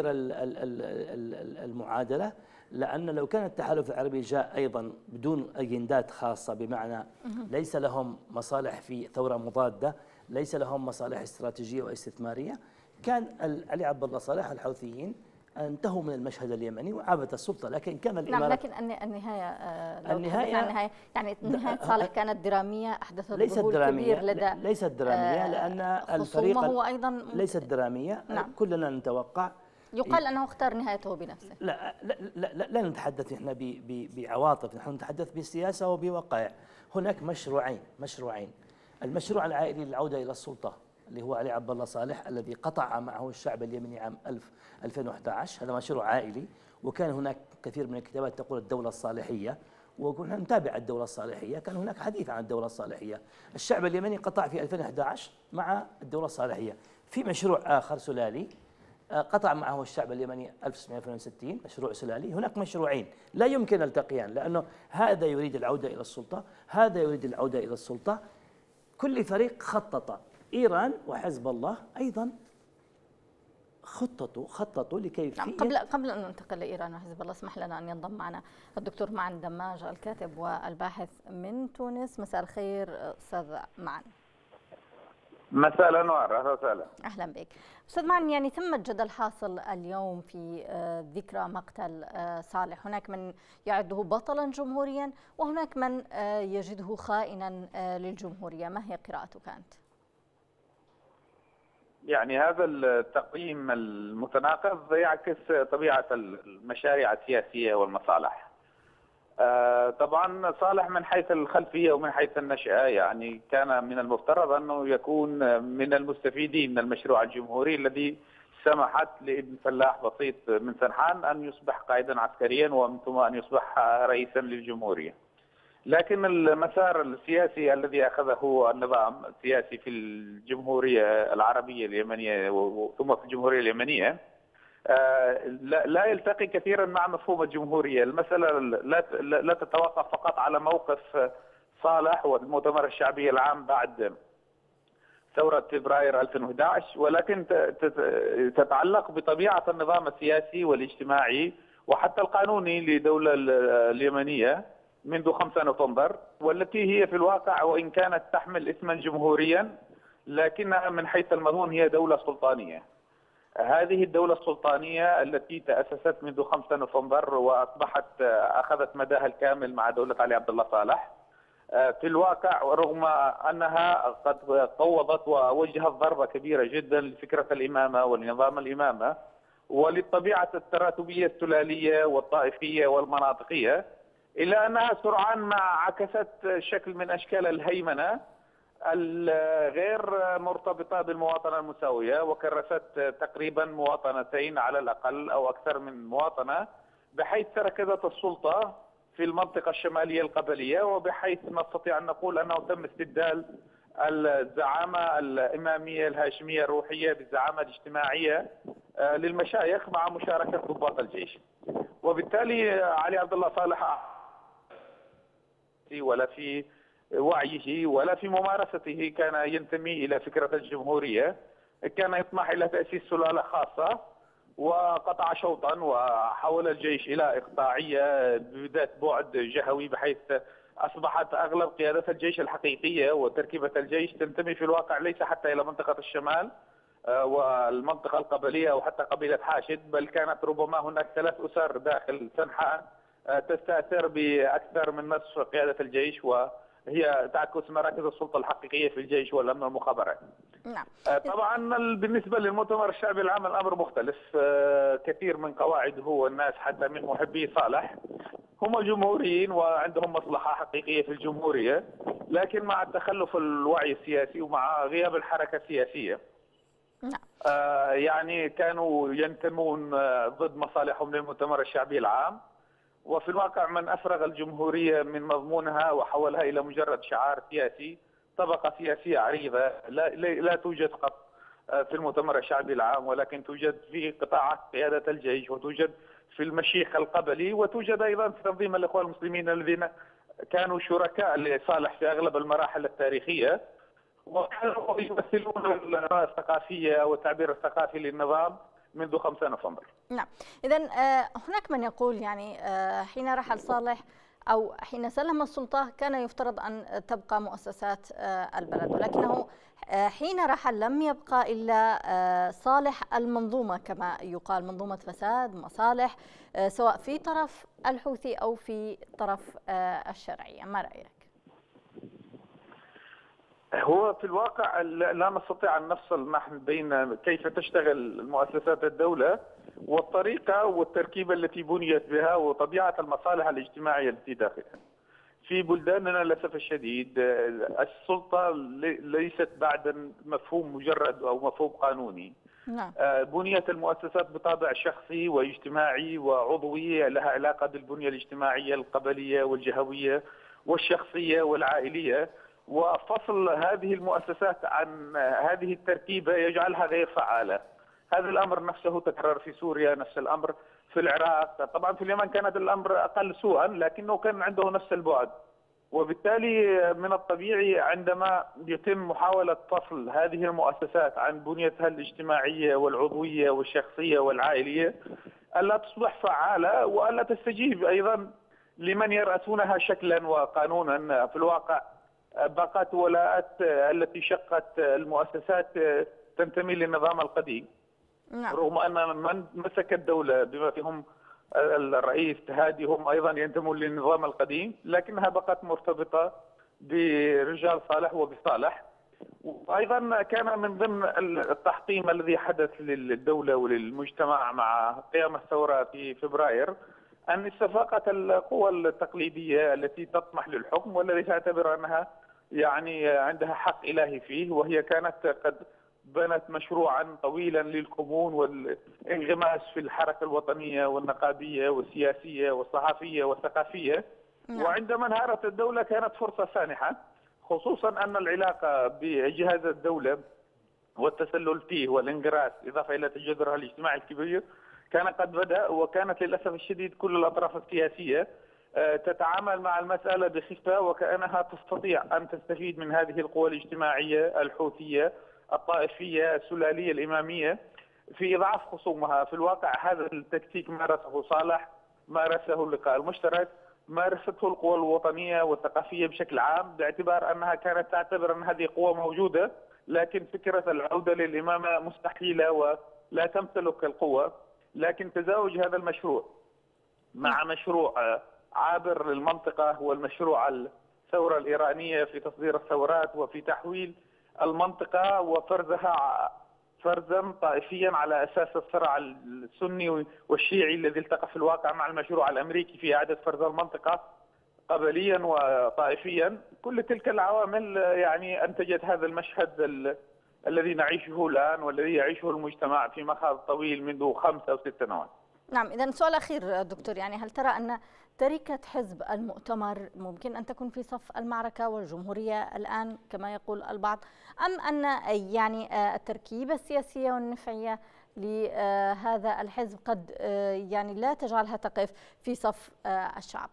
المعادلة. لأن لو كان التحالف العربي جاء أيضا بدون أجندات خاصة، بمعنى ليس لهم مصالح في ثورة مضادة، ليس لهم مصالح استراتيجية واستثمارية، كان علي عبد الله صالح الحوثيين انتهوا من المشهد اليمني وعابت السلطة. لكن كان الإمارات نعم، لكن النهاية لو النهاية, النهاية يعني نهاية صالح كانت درامية، أحدثت ليست ذهول درامية كبير لدى ليست درامية لأن الفريق هو أيضا ليست درامية. نعم. كلنا نتوقع يقال أنه اختار نهايته بنفسه. لا لا لا, لا, لا نتحدث احنا بعواطف، نحن نتحدث بسياسة وبواقع. هناك مشروعين مشروعين المشروع العائلي للعودة إلى السلطة اللي هو علي عبد الله صالح الذي قطع معه الشعب اليمني عام ألفين وأحد عشر، هذا مشروع عائلي. وكان هناك كثير من الكتابات تقول الدولة الصالحية، وكنا نتابع الدولة الصالحية، كان هناك حديث عن الدولة الصالحية. الشعب اليمني قطع في ألفين وأحد عشر مع الدولة الصالحية. في مشروع آخر سلالي قطع معه الشعب اليمني ألف وتسعمئة واثنين وستين، مشروع سلالي. هناك مشروعين لا يمكن التقيان، لأنه هذا يريد العودة إلى السلطة، هذا يريد العودة إلى السلطة. كل فريق خطط. إيران وحزب الله أيضا خططوا خططوا لكيفية. نعم. قبل قبل أن ننتقل لإيران وحزب الله، اسمح لنا أن ينضم معنا الدكتور معن دماج الكاتب والباحث من تونس. مساء الخير أستاذ معن. مساء الأنوار، أهلا وسهلا. أهلا بك أستاذ معن. يعني ثمة جدل حاصل اليوم في ذكرى مقتل صالح، هناك من يعده بطلا جمهوريا وهناك من يجده خائنا للجمهورية، ما هي قراءتك أنت؟ يعني هذا التقييم المتناقض يعكس طبيعة المشاريع السياسية والمصالح. طبعا صالح من حيث الخلفية ومن حيث النشأة يعني كان من المفترض أنه يكون من المستفيدين من المشروع الجمهوري الذي سمحت لابن فلاح بسيط من سنحان أن يصبح قائدا عسكريا ومن ثم أن يصبح رئيسا للجمهورية. لكن المسار السياسي الذي أخذه النظام السياسي في الجمهورية العربية اليمنية ثم في الجمهورية اليمنية لا يلتقي كثيرا مع مفهوم الجمهورية. المسألة لا تتوقف فقط على موقف صالح والمؤتمر الشعبي العام بعد ثورة فبراير ألفين وأحد عشر، ولكن تتعلق بطبيعة النظام السياسي والاجتماعي وحتى القانوني للدولة اليمنية منذ خمسة نوفمبر، والتي هي في الواقع وإن كانت تحمل اسما جمهوريا لكنها من حيث المضمون هي دولة سلطانية. هذه الدولة السلطانية التي تأسست منذ خمسة نوفمبر وأصبحت أخذت مداها الكامل مع دولة علي عبد الله صالح، في الواقع رغم أنها قد قوضت ووجهت ضربة كبيرة جدا لفكرة الإمامة ولنظام الإمامة وللطبيعة التراتبية السلالية والطائفية والمناطقية، إلا أنها سرعان ما عكست شكل من أشكال الهيمنة الغير مرتبطة بالمواطنة المساوية، وكرست تقريبا مواطنتين على الأقل أو أكثر من مواطنة، بحيث تركزت السلطة في المنطقة الشمالية القبلية، وبحيث نستطيع أن نقول أنه تم استبدال الزعامة الإمامية الهاشمية الروحية بالزعامة الاجتماعية للمشايخ مع مشاركة ضباط الجيش. وبالتالي علي عبد الله صالح ولا في وعيه ولا في ممارسته كان ينتمي إلى فكرة الجمهورية، كان يطمح إلى تأسيس سلالة خاصة وقطع شوطا وحول الجيش إلى إقطاعية بذات بعد جهوي، بحيث أصبحت أغلب قيادة الجيش الحقيقية وتركيبة الجيش تنتمي في الواقع ليس حتى إلى منطقة الشمال والمنطقة القبلية أو حتى قبيلة حاشد، بل كانت ربما هناك ثلاث أسر داخل سنحان تستأثر بأكثر من نصف قيادة الجيش، وهي تعكس مراكز السلطة الحقيقية في الجيش والأمن والمخابرات. نعم. طبعا بالنسبة للمؤتمر الشعبي العام الأمر مختلف. كثير من قواعده والناس حتى من محبي صالح هم جمهوريين وعندهم مصلحة حقيقية في الجمهورية، لكن مع التخلف الوعي السياسي ومع غياب الحركة السياسية يعني كانوا ينتمون ضد مصالحهم للمؤتمر الشعبي العام، وفي الواقع من أفرغ الجمهورية من مضمونها وحولها إلى مجرد شعار سياسي، طبقة سياسية عريضة لا, لا توجد قط في المؤتمر الشعبي العام، ولكن توجد في قطاعات قيادة الجيش وتوجد في المشيخ القبلي وتوجد أيضا في تنظيم الإخوان المسلمين الذين كانوا شركاء لصالح في أغلب المراحل التاريخية، وكانوا يمثلون الرؤية الثقافية والتعبير الثقافي للنظام منذ خمسة نوفمبر. نعم، إذن هناك من يقول يعني حين رحل صالح أو حين سلم السلطة كان يفترض أن تبقى مؤسسات البلد، ولكنه حين رحل لم يبقى إلا صالح المنظومة كما يقال، منظومة فساد مصالح سواء في طرف الحوثي أو في طرف الشرعية، ما رأيك؟ هو في الواقع لا نستطيع أن نفصل نحن بين كيف تشتغل مؤسسات الدولة والطريقة والتركيبة التي بنيت بها وطبيعة المصالح الاجتماعية التي داخلها. في بلداننا للأسف الشديد السلطة ليست بعد مفهوم مجرد أو مفهوم قانوني. نعم. بنيت المؤسسات بطابع شخصي واجتماعي وعضوي، لها علاقة بالبنية الاجتماعية القبلية والجهوية والشخصية والعائلية، وفصل هذه المؤسسات عن هذه التركيبة يجعلها غير فعالة. هذا الأمر نفسه تكرر في سوريا، نفس الأمر في العراق، طبعا في اليمن كانت الأمر أقل سوءا لكنه كان عنده نفس البعد. وبالتالي من الطبيعي عندما يتم محاولة فصل هذه المؤسسات عن بنيتها الاجتماعية والعضوية والشخصية والعائلية ألا تصبح فعالة وألا تستجيب أيضا لمن يرأسونها شكلا وقانونا. في الواقع بقت ولاءات التي شقت المؤسسات تنتمي للنظام القديم. نعم. رغم أن من مسك الدولة بما فيهم الرئيس هادي هم أيضا ينتمون للنظام القديم، لكنها بقت مرتبطة برجال صالح وبصالح. وأيضا كان من ضمن التحطيم الذي حدث للدولة وللمجتمع مع قيام الثورة في فبراير أن استفاقت القوى التقليدية التي تطمح للحكم والتي تعتبر أنها يعني عندها حق إلهي فيه، وهي كانت قد بنت مشروعا طويلا للكمون والانغماس في الحركة الوطنية والنقابية والسياسية والصحفية والثقافية. نعم. وعندما انهارت الدولة كانت فرصة سانحة، خصوصا أن العلاقة بجهاز الدولة والتسلل فيه والانغراس إضافة إلى تجذرها الاجتماعي الكبير كان قد بدأ، وكانت للأسف الشديد كل الأطراف السياسية تتعامل مع المسألة بخفة وكأنها تستطيع أن تستفيد من هذه القوى الاجتماعية الحوثية الطائفية السلالية الإمامية في إضعاف خصومها. في الواقع هذا التكتيك مارسه صالح، مارسه اللقاء المشترك، مارسته القوى الوطنية والثقافية بشكل عام، باعتبار أنها كانت تعتبر أن هذه قوة موجودة لكن فكرة العودة للإمامة مستحيلة ولا تمتلك القوة. لكن تزاوج هذا المشروع مع مشروع عابر للمنطقة هو المشروع الثورة الإيرانية في تصدير الثورات وفي تحويل المنطقة وفرزها فرزا طائفيا على أساس الصراع السني والشيعي الذي التقى في الواقع مع المشروع الأمريكي في إعادة فرز المنطقة قبليا وطائفيا. كل تلك العوامل يعني أنتجت هذا المشهد ال... الذي نعيشه الآن والذي يعيشه المجتمع في مخاض طويل منذ خمس أو ست سنوات. نعم. إذا سؤال أخير دكتور، يعني هل ترى أن تركة حزب المؤتمر ممكن أن تكون في صف المعركة والجمهورية الآن كما يقول البعض، أم أن يعني التركيبة السياسية والنفعية لهذا الحزب قد يعني لا تجعلها تقف في صف الشعب؟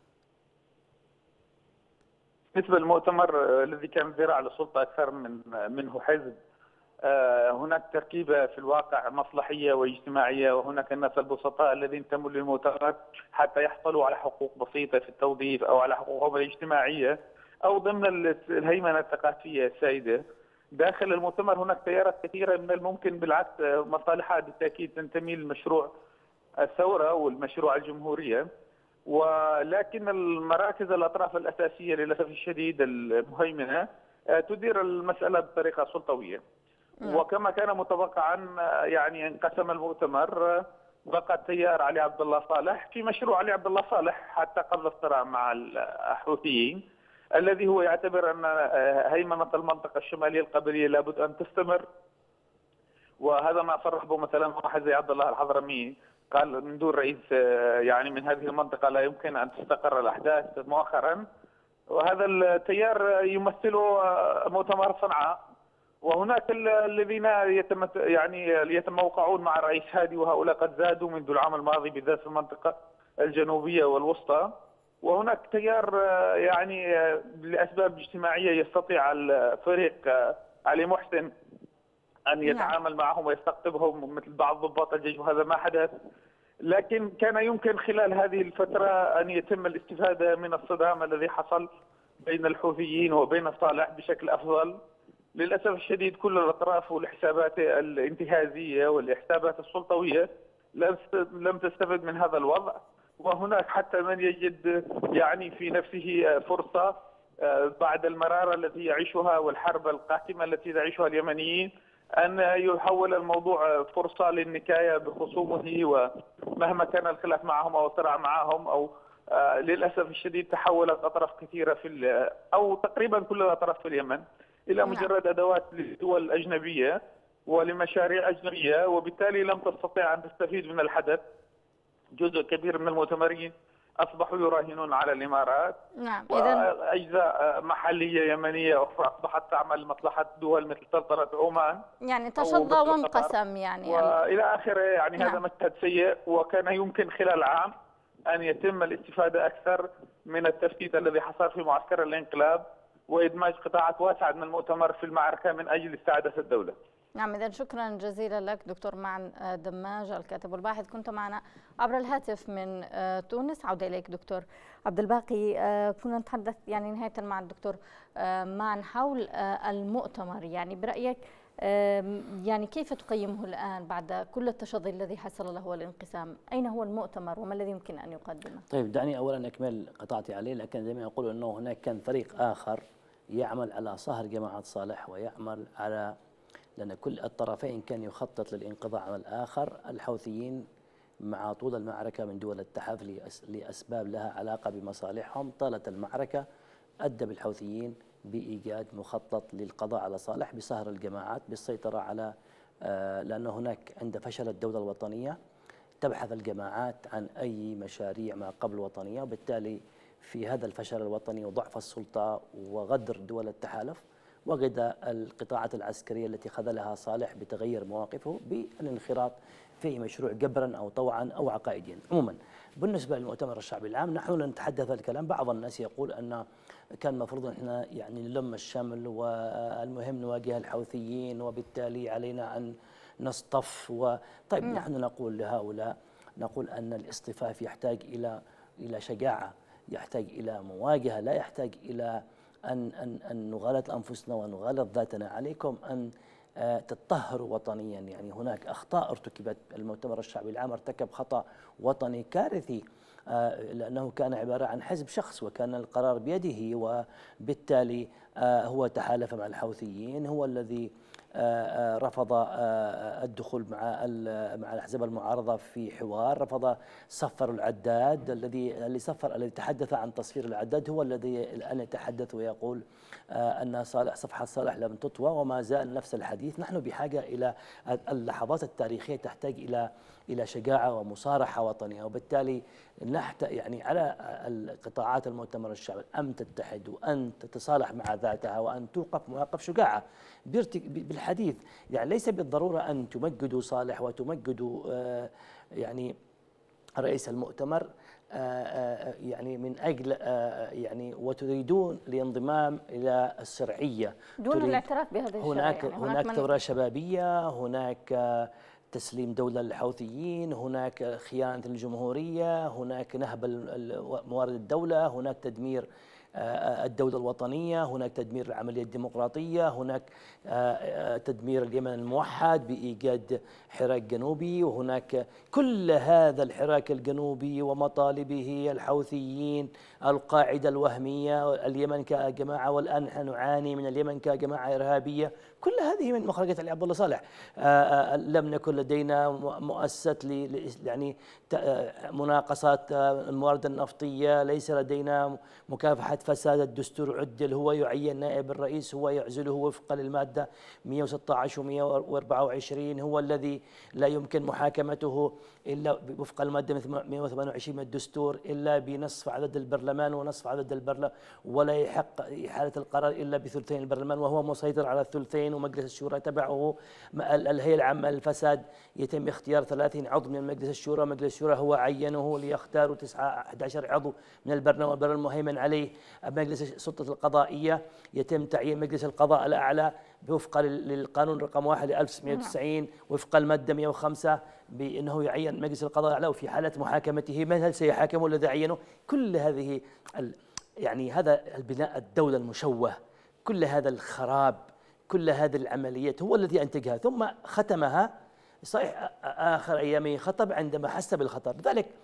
بالنسبة للمؤتمر الذي كان ذراع للسلطة أكثر من منه حزب، هناك تركيبة في الواقع مصلحية واجتماعية، وهناك الناس البسطاء الذين انتموا للمؤتمر حتى يحصلوا على حقوق بسيطة في التوظيف أو على حقوقهم الاجتماعية أو ضمن الهيمنة الثقافية السائدة. داخل المؤتمر هناك تيارات كثيرة من الممكن بالعكس مصالحها بالتأكيد تنتمي لمشروع الثورة والمشروع الجمهورية، ولكن المراكز الأطراف الأساسية للأسف الشديد المهيمنة تدير المسألة بطريقة سلطوية. وكما كان متوقعا يعني انقسم المؤتمر، بقى تيار علي عبد الله صالح في مشروع علي عبد الله صالح حتى قبل الصراع مع الحوثيين، الذي هو يعتبر أن هيمنة المنطقة الشمالية القبلية لابد أن تستمر. وهذا ما صرح به مثلا واحد زي عبد الله الحضرمي، قال من دون رئيس يعني من هذه المنطقة لا يمكن أن تستقر الأحداث مؤخرا. وهذا التيار يمثله مؤتمر صنعاء، وهناك الذين يتم يعني يتموقعون مع الرئيس هادي، وهؤلاء قد زادوا منذ العام الماضي بالذات في المنطقة الجنوبية والوسطى. وهناك تيار يعني لأسباب اجتماعية يستطيع الفريق علي محسن أن يتعامل معهم ويستقطبهم مثل بعض ضباط الجيش، وهذا ما حدث. لكن كان يمكن خلال هذه الفترة أن يتم الاستفادة من الصدام الذي حصل بين الحوثيين وبين صالح بشكل أفضل. للأسف الشديد كل الأطراف والحسابات الانتهازية والحسابات السلطوية لم تستفد من هذا الوضع، وهناك حتى من يجد يعني في نفسه فرصة بعد المرارة التي يعيشها والحرب القاتمة التي يعيشها اليمنيين أن يحول الموضوع فرصة للنكاية بخصومه، ومهما كان الخلاف معهم أو الصراع معهم أو آه للأسف الشديد تحولت أطراف كثيرة في أو تقريبا كل الأطراف في اليمن إلى مجرد أدوات للدول الأجنبية ولمشاريع أجنبية، وبالتالي لم تستطيع أن تستفيد من الحدث. جزء كبير من المؤتمرين أصبحوا يراهنون على الإمارات. نعم. وأجزاء محلية يمنية أخرى أصبحت تعمل لمصلحة دول مثل سلطنة عمان، يعني تشظى وانقسم يعني وإلى آخره. يعني نعم. هذا مشهد سيء، وكان يمكن خلال عام أن يتم الاستفادة أكثر من التفتيت الذي حصل في معسكر الانقلاب وإدماج قطاعات واسعة من المؤتمر في المعركة من أجل استعادة الدولة. نعم، إذا شكرا جزيلا لك دكتور معن دماج الكاتب والباحث، كنت معنا عبر الهاتف من تونس. عودة إليك دكتور عبد الباقي. كنا نتحدث يعني نهاية مع الدكتور معن حول المؤتمر، يعني برأيك يعني كيف تقيمه الآن بعد كل التشظي الذي حصل له والانقسام؟ أين هو المؤتمر وما الذي يمكن أن يقدمه؟ طيب دعني أولا أكمل قطعتي عليه، لكن دائما أقول أنه هناك كان فريق آخر يعمل على صهر جماعة صالح ويعمل على، لأن كل الطرفين كان يخطط للانقضاء على الآخر. الحوثيين مع طول المعركة من دول التحالف لأسباب لها علاقة بمصالحهم، طالت المعركة أدى بالحوثيين بإيجاد مخطط للقضاء على صالح بصهر الجماعات، بالسيطرة على آه لأن هناك عند فشل الدولة الوطنية تبحث الجماعات عن أي مشاريع ما قبل وطنية، وبالتالي في هذا الفشل الوطني وضعف السلطة وغدر دول التحالف وجد القطاعات العسكرية التي خذلها صالح بتغير مواقفه بالانخراط في مشروع جبرا أو طوعا أو عقائديا. عموما بالنسبة للمؤتمر الشعبي العام نحن نتحدث الكلام، بعض الناس يقول أن كان المفروض احنا يعني نلم الشمل والمهم نواجه الحوثيين وبالتالي علينا أن نصطف و... طيب نعم. نحن نقول لهؤلاء، نقول أن الاصطفاف يحتاج إلى إلى شجاعة، يحتاج إلى مواجهة، لا يحتاج إلى أن أن أن نغالط أنفسنا ونغالط ذاتنا. عليكم أن تطهروا وطنيا، يعني هناك أخطاء ارتكبت. المؤتمر الشعبي العام ارتكب خطأ وطني كارثي، لأنه كان عبارة عن حزب شخص وكان القرار بيده، وبالتالي هو تحالف مع الحوثيين، هو الذي رفض الدخول مع مع الأحزاب المعارضة في حوار، رفض صفر العداد. الذي اللي صفر الذي تحدث عن تصفير العداد هو الذي الآن يتحدث ويقول أن صالح صفحة صالح لم تطوى، وما زال نفس الحديث. نحن بحاجة إلى اللحظات التاريخية تحتاج إلى إلى شجاعة ومصارحة وطنية، وبالتالي نحت يعني على القطاعات المؤتمر الشعبي أن تتحد وأن تتصالح مع ذاتها وأن توقف مواقف شجاعة بالحديث. يعني ليس بالضرورة أن تمجدوا صالح وتمجدوا آه يعني رئيس المؤتمر آه آه يعني من أجل آه يعني وتريدون الانضمام إلى الشرعية دون الاعتراف بهذه الشرعية. هناك يعني هناك ثورة شبابية، هناك تسليم دولة للحوثيين، هناك خيانة الجمهورية، هناك نهب موارد الدولة، هناك تدمير الدولة الوطنية، هناك تدمير العملية الديمقراطية، هناك تدمير اليمن الموحد بإيجاد حراك جنوبي، وهناك كل هذا الحراك الجنوبي ومطالبه الحوثيين، القاعدة الوهمية، اليمن كجماعة، والآن نحن نعاني من اليمن كجماعة إرهابية. كل هذه من مخرجات علي عبد الله صالح. لم نكن لدينا مؤسسة يعني مناقصات الموارد النفطية، ليس لدينا مكافحة فساد الدستور عدل، هو يعين نائب الرئيس، هو يعزله وفقا للمادة مئة وستة عشر و مئة وأربعة وعشرين، هو الذي لا يمكن محاكمته إلا وفق المادة مئة وثمانية وعشرين من الدستور إلا بنصف عدد البرلمان ونصف عدد البرلمان، ولا يحق إحالة القرار إلا بثلثين البرلمان، وهو مسيطر على الثلثين، ومجلس الشورى تبعه. الهيئة العامة للفساد يتم اختيار ثلاثين عضو من مجلس الشورى، مجلس الشورى هو عينه ليختاروا تسعة أحد عشر عضو من البرلمان والبرلمان المهيمن عليه. مجلس السلطة القضائية يتم تعيين مجلس القضاء الأعلى وفقا للقانون رقم واحد ألف وتسعمئة وتسعين وفق المادة مئة وخمسة بأنه يعين مجلس القضاء الأعلى، وفي حالة محاكمته من هل سيحاكمه الذي عينه. كل هذه يعني هذا البناء الدولة المشوه، كل هذا الخراب، كل هذه العمليات هو الذي أنتجها، ثم ختمها صحيح آخر أيامه خطب عندما حس بالخطر. لذلك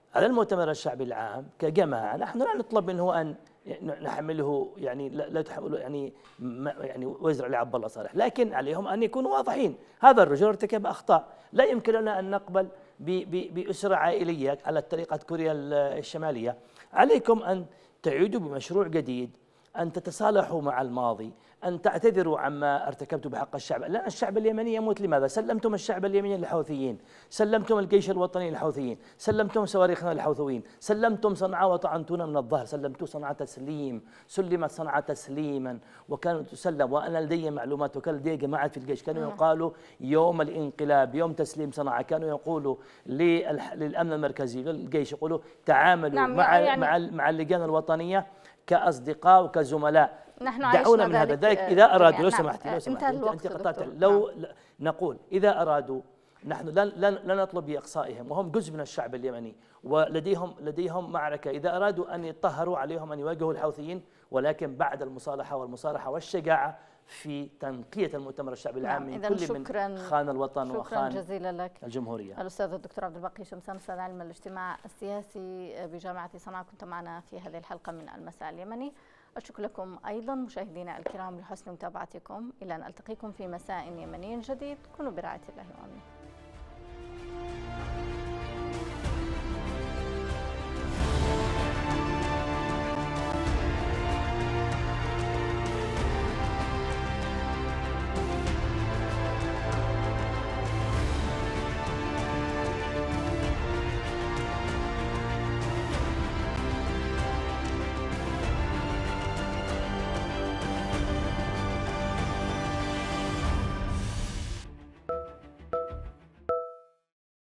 على المؤتمر الشعبي العام كجماعة نحن لا نطلب منه أن نحمله يعني لا تحمله يعني يعني وزر علي عبد الله صالح، لكن عليهم أن يكونوا واضحين. هذا الرجل ارتكب أخطاء، لا يمكن لنا أن نقبل بأسرة عائلية على طريقة كوريا الشمالية. عليكم أن تعيدوا بمشروع جديد، أن تتصالحوا مع الماضي، أن تعتذروا عما ارتكبتوا بحق الشعب. لأن الشعب اليمني يموت لماذا؟ سلمتم الشعب اليمني للحوثيين، سلمتم الجيش الوطني للحوثيين، سلمتم صواريخنا للحوثيين، سلمتم صنعاء وطعنتونا من الظهر، سلمتوا صنعاء تسليم، سلمت صنعاء تسليما وكانت تسلم. وأنا لدي معلومات وكان لدي جماعة في الجيش كانوا يقالوا يوم الانقلاب يوم تسليم صنعاء كانوا يقولوا للأمن المركزي للجيش يقولوا تعاملوا نعم مع يعني مع مع اللجان الوطنية كأصدقاء وكزملاء. نحن دعونا من هذا. ذلك إذا أرادوا لو سمحت لو سمحت أنت قطعت لو نقول إذا أرادوا نحن لا نطلب بإقصائهم وهم جزء من الشعب اليمني ولديهم لديهم معركة. إذا أرادوا أن يطهروا عليهم أن يواجهوا الحوثيين، ولكن بعد المصالحة والمصارحة والشجاعة في تنقية المؤتمر الشعبي العام من كل من خان الوطن وخان جزيلا لك الجمهورية. الأستاذ الدكتور عبد الباقي شمسان، أستاذ علم الاجتماع السياسي بجامعة صنعاء، كنت معنا في هذه الحلقة من المساء اليمني. أشكر لكم أيضا مشاهدينا الكرام لحسن متابعتكم. إلى أن ألتقيكم في مساء يمني جديد، كونوا برعاية الله وأمنه.